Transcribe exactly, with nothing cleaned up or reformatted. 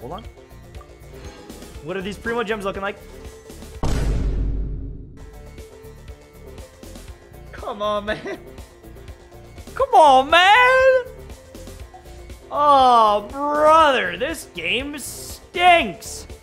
Hold on. What are these Primo gems looking like? Come on, man. Come on, man. Oh, brother. This game stinks.